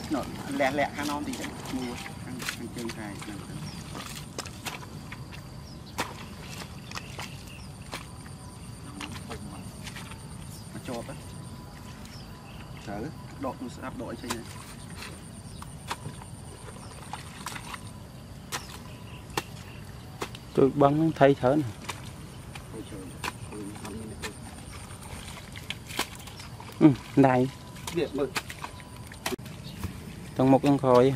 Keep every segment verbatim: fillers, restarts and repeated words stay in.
nó lẹ lẹ khăn non thì sẽ mua ăn ăn chân này nó cho á thử đọt nó sẽ áp đội cho này tôi bắn thấy thở này ừ, này tầng một con khôi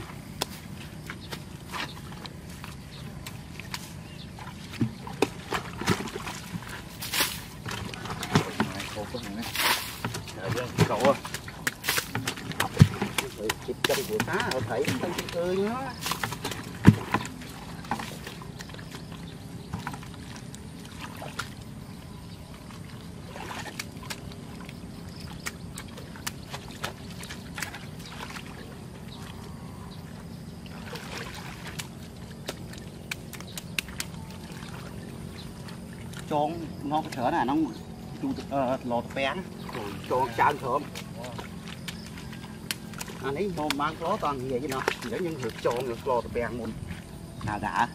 cậu à chụp chân của cá ở thấy tao cười nó cho nó cái thở này nó tụ lọt bén rồi cho chán thơm anh ấy nó mang ló toàn gì vậy chứ nào chỉ có những việc cho ngược lọt bén một là đã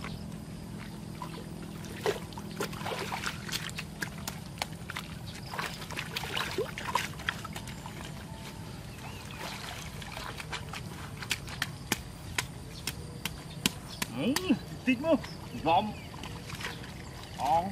ừ, tít mơ vòng on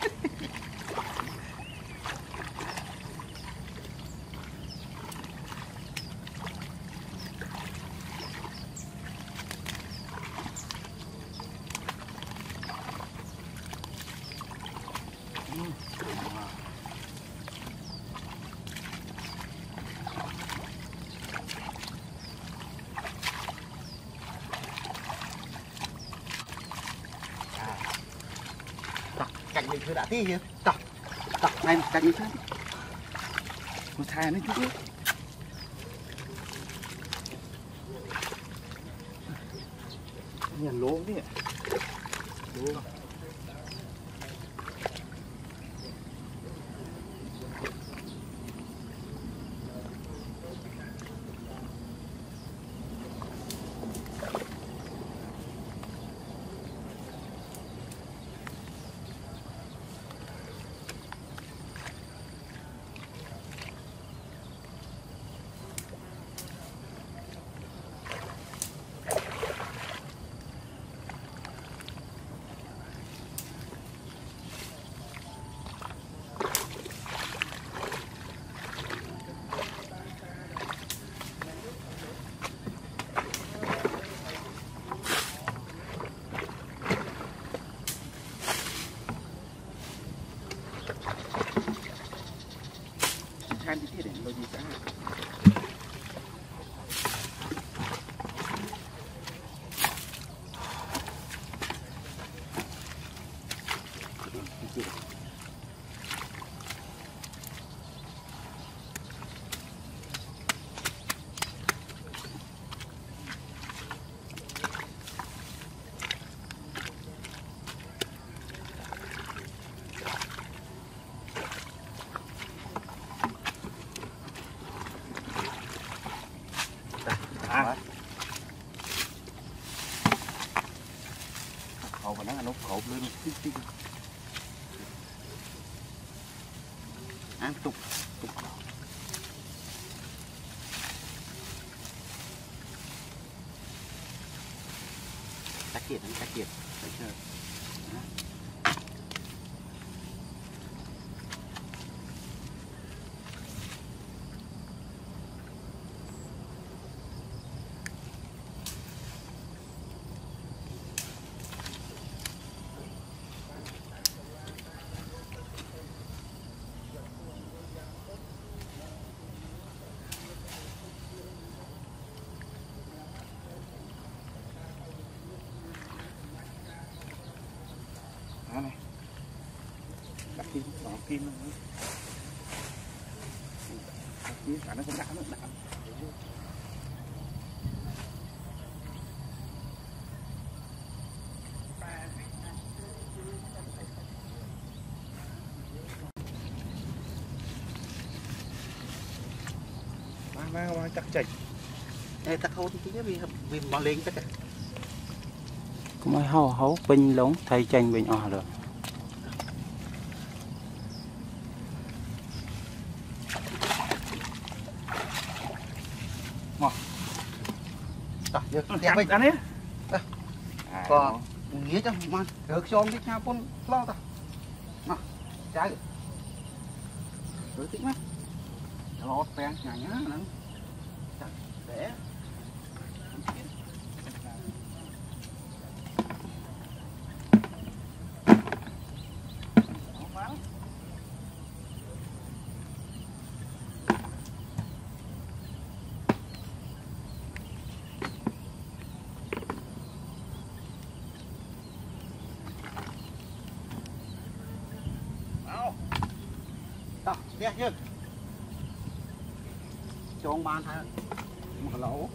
cạnh mình cứ đã tí chứ tập tập này cạnh mình sao một thai nó chút nữa nhà lố đấy lố ăn thì để lo gì cả à. Cậu mà nó nó cột lên tí tí ăn tục tục cá kiệt cá kiệt phải chưa này đặt kim bỏ kim nữa kim cả nó cũng đã nó đã mang mang chắc chạch Ê, ta khô thì chứ vì vì mà lên tất cả. Cũng ai hấu hấu pin lống thay chanh bình ọ rồi. Ngon. Đó, giờ đẹp mình. Ăn đi. Có nghĩa cho mà được cho cái nhau con lo ta. Nào, trái. Rồi tí mắt. Lo pen nhà nhá nè. Để. Đó, đẹp chưa? Cho ông ban thay một cái lỗ.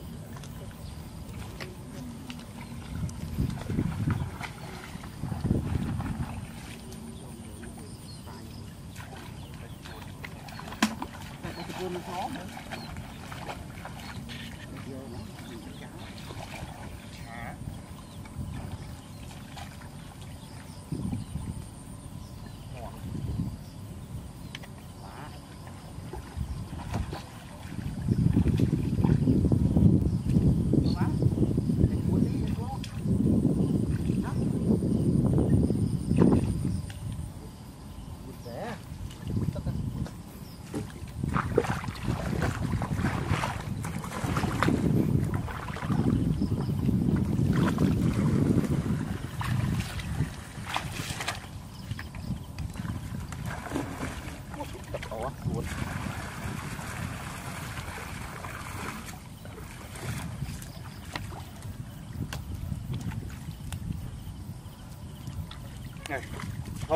Này, thôi.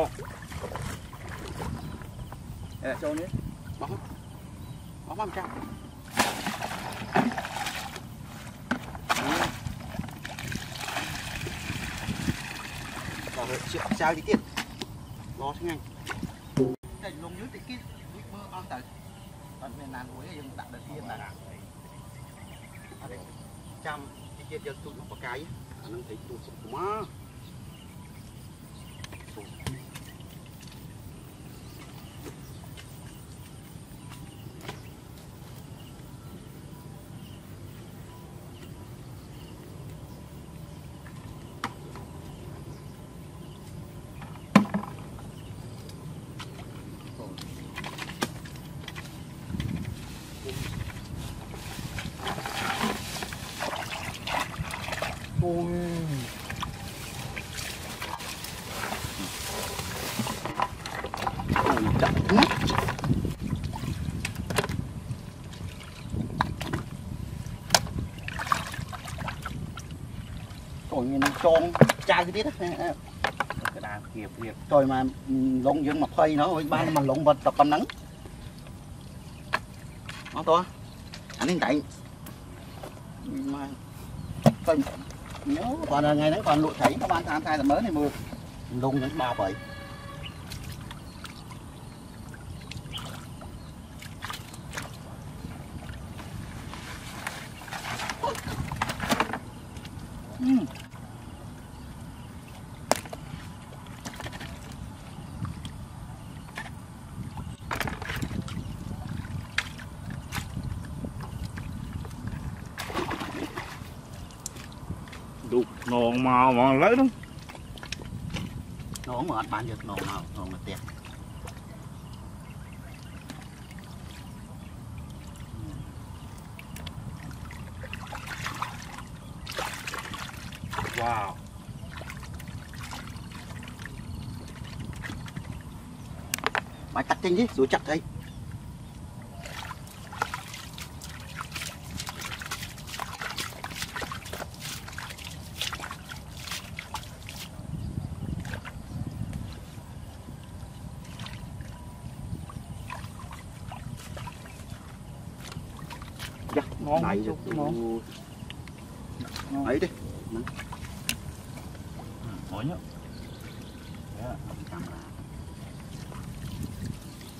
Để cho đi. Bóng. Bóng năm trăm. Rồi, chịu sao đi tiếp. Lo thế nhanh. Đây lông dưới thì kia, mưa on tới. Còn miền Nam cuối thì đặt được thiên là trăm cái kia cho tụi nó có cái, nó thấy tụi cũng má. Ôi. Ôi chậm quá. Trời nhìn tròn chai cái tiết á. Cái đà kiệp kiệp. Trời mà lông dân mà phơi nó với ban mà lông vật tập con nắng. Nó to. Anh nên chạy. Mà coi nhớ còn là ngày nắng còn lụi thấy nó ban tháng hai là mới này mưa lông những ba vậy. Uhm. Đục nòn màu mà lấy đó. Nó không ở bán được nòn nào nòn mà tiền. Wow. Mày cắt nhanh đi rồi chặt thấy. Ngon Này chút ngon. Ấy đi. Hỏi nhá.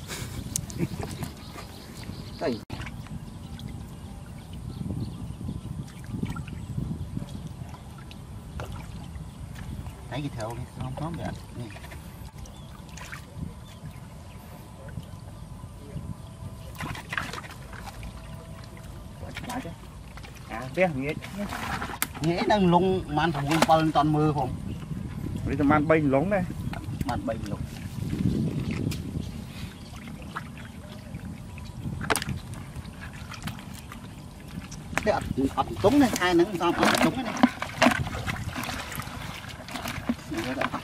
Đây. nãy gì theo đi không không vậy à bé nghe nghĩa đang lung man thùng quân pal toàn mưa không bây giờ man bay lóng đây man bay lung cái ập trúng này hai nắng tao ập trúng này